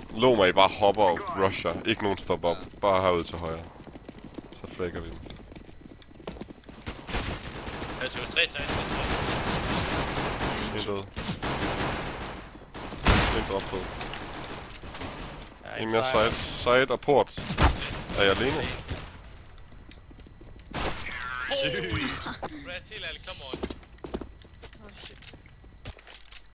Lå mig, I bare hopper og rusher. Ikke nogen stopper op. Bare herude til højre. Så flækker vi dem. Jeg tog 3 sejt. En død. En drop død. En mere side. Side og port. Er jeg alene? Braadz, helt ærligt, come on.